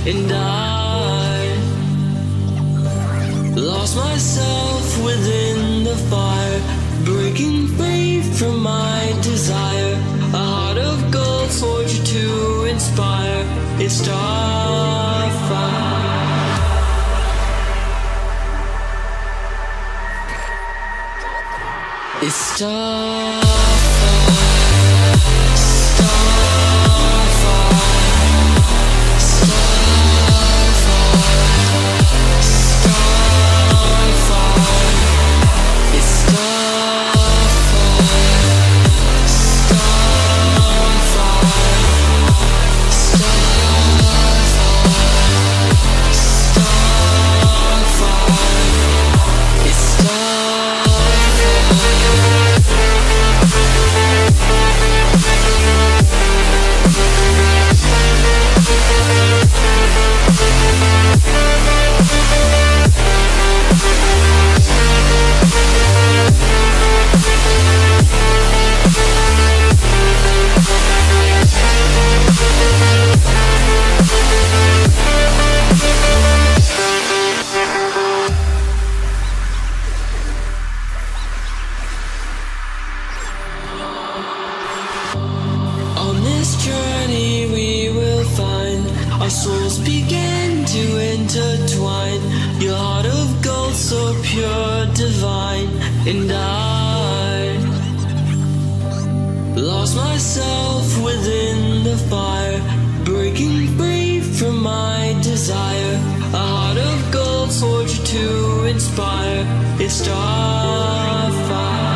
and I lost myself within the fire, breaking free from my desire. A heart of gold, forged to inspire. It's starfire. It's starfire. Our souls begin to intertwine. Your heart of gold, so pure, divine. And I lost myself within the fire, breaking free from my desire. A heart of gold, forged to inspire. It's starfire.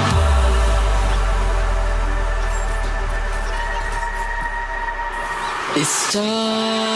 It's starfire.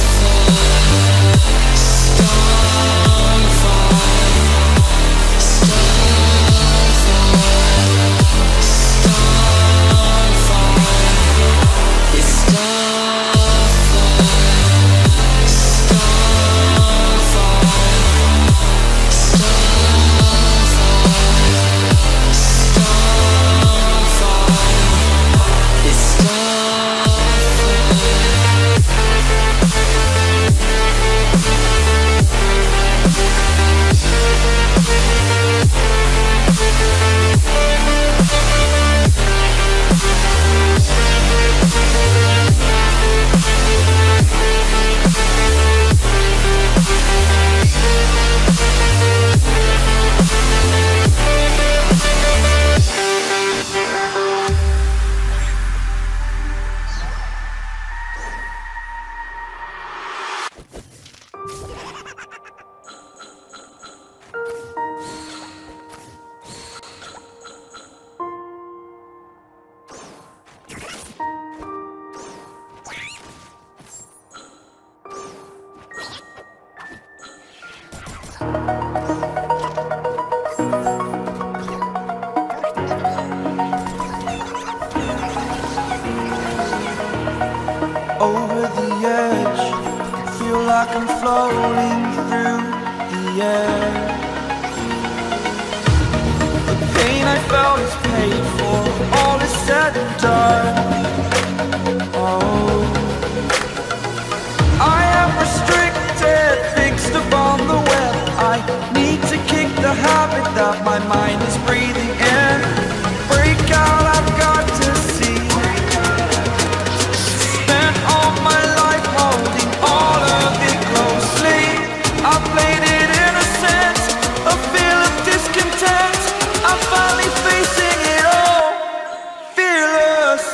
Over the edge, feel like I'm floating through the air. The pain I felt is paid for, all is said and done. Oh, I am restricted, fixed upon the web. I need to kick the habit that my mind is breathing in. Break out, I've got to see. Spent all my life holding all of it closely. I played it innocent, a feel of discontent. I'm finally facing it all, fearless.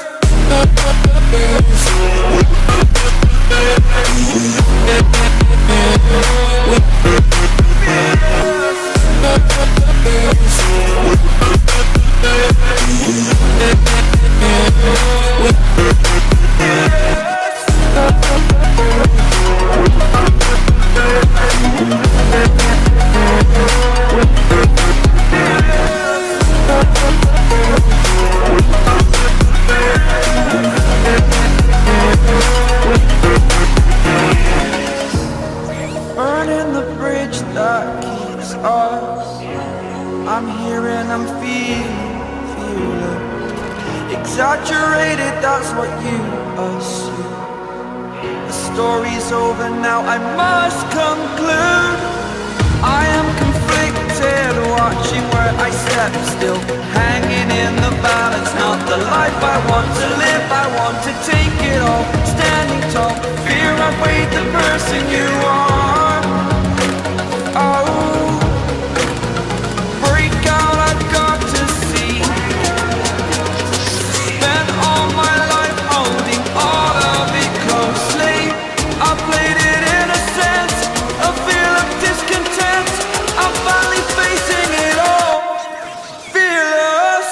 Burning the bridge that keeps us. I'm here and I'm feeling exaggerated, that's what you assume. story's over now, I must conclude. I am conflicted, watching where I step still, hanging in the balance. Not the life I want to live, I want to take it all, standing tall. Fear I've weighed the person you are. Oh, break out, I've got to see. Spent all my life holding all of it closely. I played it innocent, a feel of discontent. I'm finally facing it all, fearless.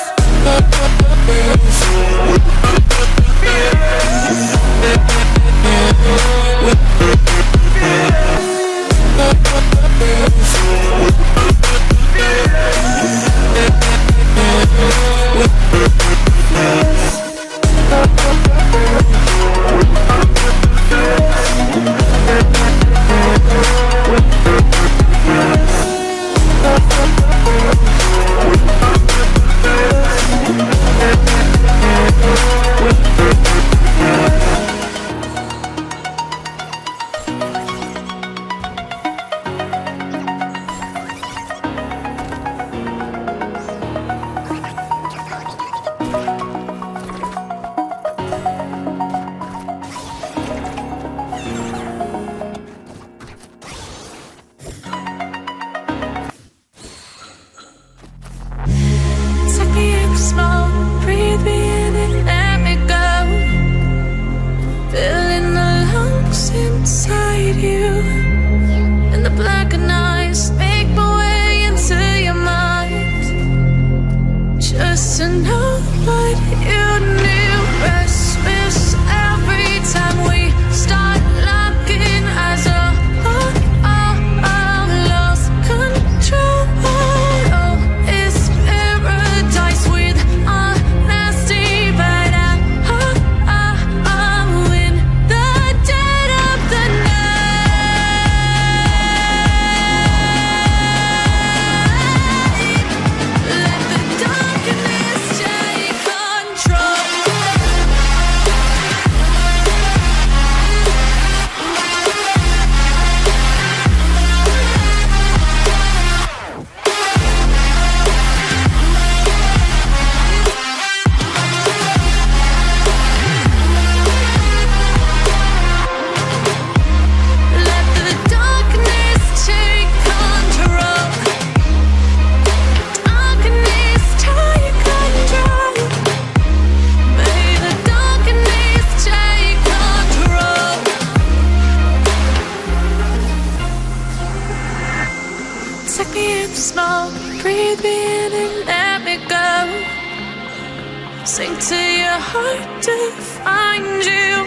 Sing to your heart to find you.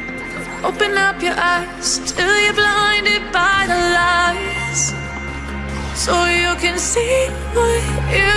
Open up your eyes till you're blinded by the lies, so you can see what you